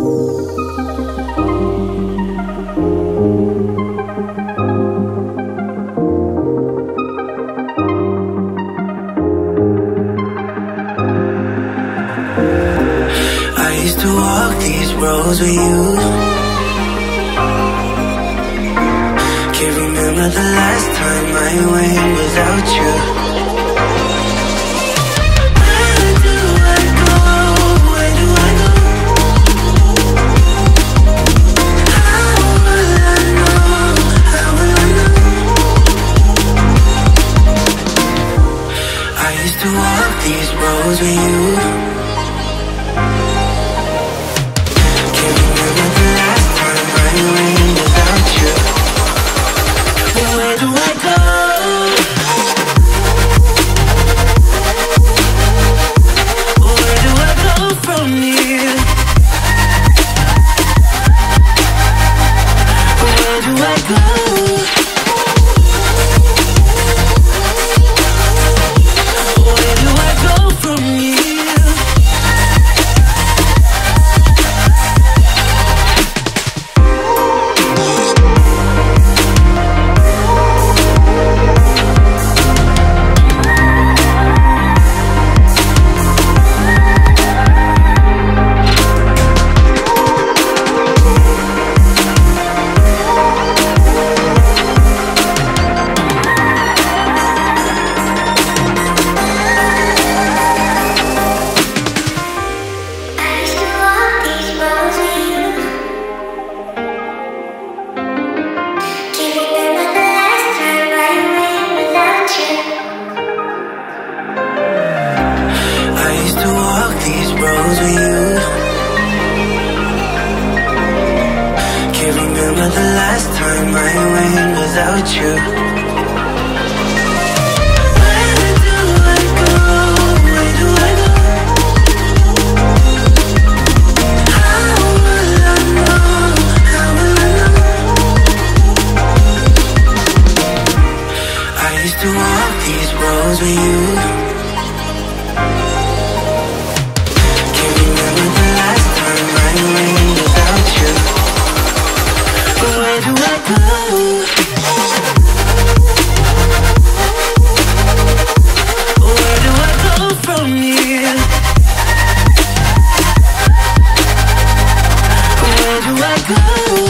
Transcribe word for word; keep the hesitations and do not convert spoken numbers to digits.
Roads with you. Can't remember the last time I went without you. Where do I go? Where do I go? How will I know? How will I know? I used to walk these roads with you. Where do I go? Where do I go from here? Where do I go? Where do I go from here? The last time I went without you. Where do I go? Where do I go? How will I know? How will I know? I used to walk these roads with you. Can't remember the last time I went without you. Where do I go? Where do I go from here? Where do I go?